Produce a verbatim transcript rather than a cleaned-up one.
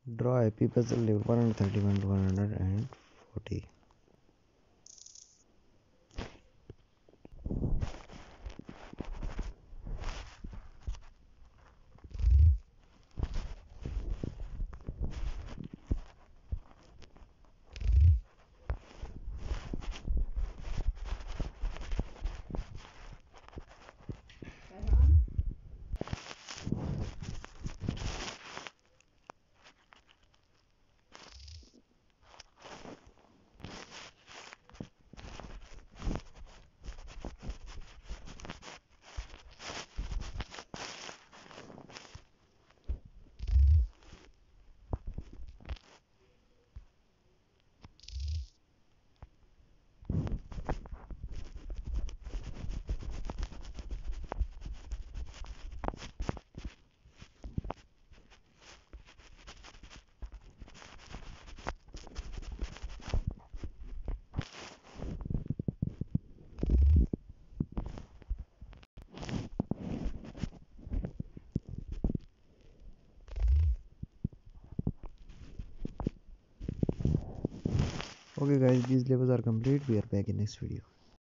Draw happy puzzle level one hundred thirty-one to one hundred forty. Okay guys, these levels are complete. We are back in next video.